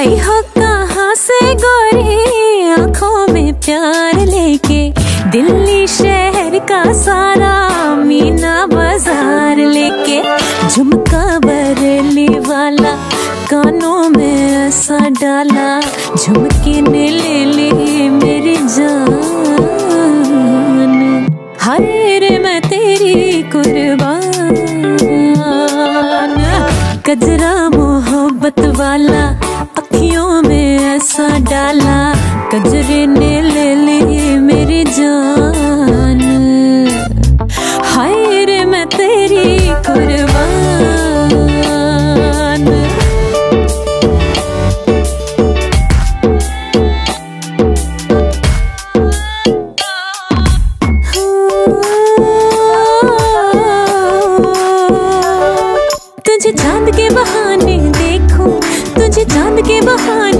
आई हो कहाँ से गोरी आंखों में प्यार लेके, दिल्ली शहर का सारा मीना बाजार लेके, झुमका बरेली वाला कानों में ऐसा डाला, झुमके ने ले ली मेरी जान। हाय रे मैं तेरी कुर्बान, कजरा मोहब्बत वाला अखियों में ऐसा डाला, कजरे ने ले ली मेरी जान। हाय रे मैं तेरी कुर्बान। तुझे चांद के बहाने देखूं, तुझे चांद के बहाने